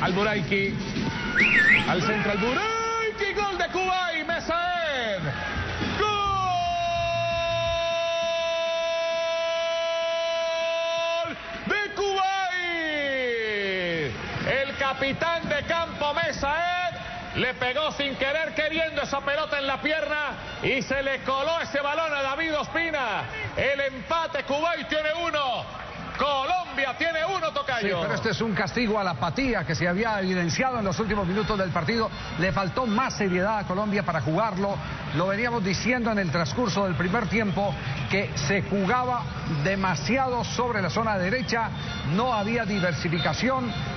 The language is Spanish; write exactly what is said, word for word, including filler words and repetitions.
Alburaiki. Al centro Alburaiki. Gol de Kuwait. Mesaed. Gol de Kuwait. El capitán de campo Mesaed le pegó sin querer queriendo esa pelota en la pierna y se le coló ese balón a David Ospina. El empate, Kuwait tiene uno, Colombia tiene uno, tocayo. Sí, pero este es un castigo a la apatía que se había evidenciado en los últimos minutos del partido. Le faltó más seriedad a Colombia para jugarlo. Lo veníamos diciendo en el transcurso del primer tiempo, que se jugaba demasiado sobre la zona derecha, no había diversificación.